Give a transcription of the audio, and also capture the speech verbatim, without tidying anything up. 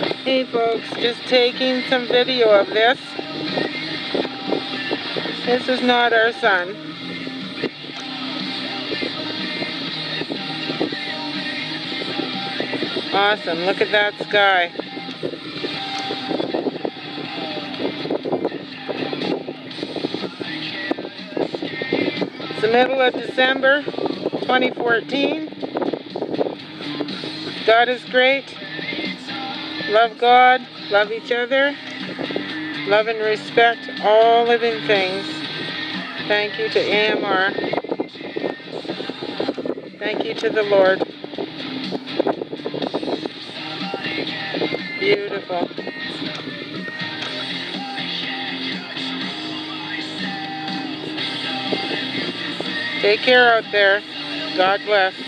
Hey folks, just taking some video of this. This is not our sun. Awesome, look at that sky. It's the middle of December twenty fourteen. God is great. Love God, love each other, love and respect all living things. Thank you to A M R. Thank you to the Lord. Beautiful. Take care out there. God bless.